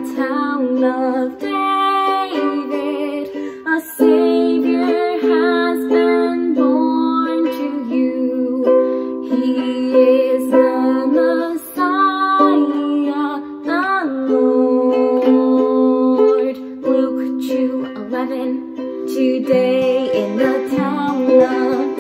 town of David, a Savior has been born to you. He is the Messiah, the Lord. Luke 2:11. Today in the town of